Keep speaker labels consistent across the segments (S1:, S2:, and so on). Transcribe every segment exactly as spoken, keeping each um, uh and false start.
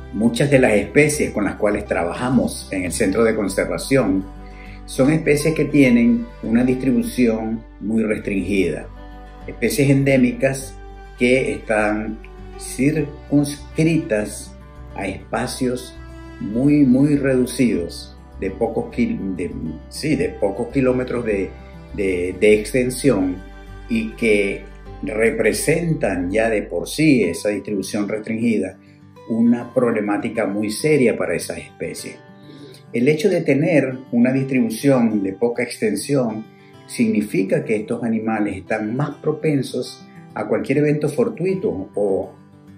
S1: Muchas de las especies con las cuales trabajamos en el centro de conservación son especies que tienen una distribución muy restringida, especies endémicas que están circunscritas a espacios muy, muy reducidos, de pocos, de, sí, de pocos kilómetros de, de, de extensión, y que representan ya de por sí esa distribución restringida una problemática muy seria para esas especies. El hecho de tener una distribución de poca extensión significa que estos animales están más propensos a cualquier evento fortuito o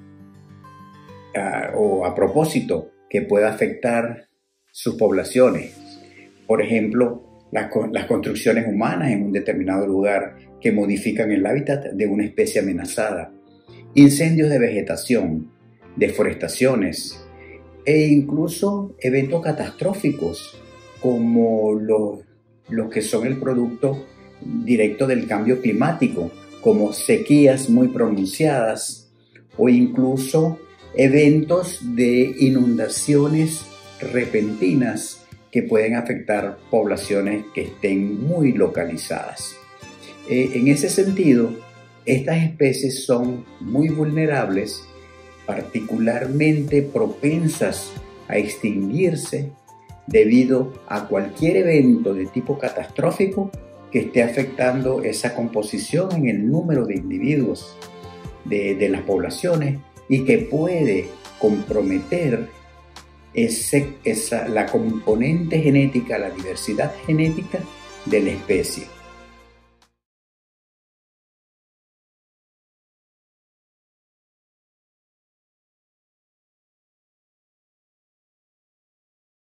S1: a, o a propósito que pueda afectar sus poblaciones. Por ejemplo, las, las construcciones humanas en un determinado lugar que modifican el hábitat de una especie amenazada, incendios de vegetación, deforestaciones e incluso eventos catastróficos como los, los que son el producto directo del cambio climático, como sequías muy pronunciadas o incluso eventos de inundaciones repentinas que pueden afectar poblaciones que estén muy localizadas. Eh, en ese sentido, estas especies son muy vulnerables, particularmente propensas a extinguirse debido a cualquier evento de tipo catastrófico que esté afectando esa composición en el número de individuos de, de las poblaciones y que puede comprometer ese, esa, la componente genética, la diversidad genética de la especie.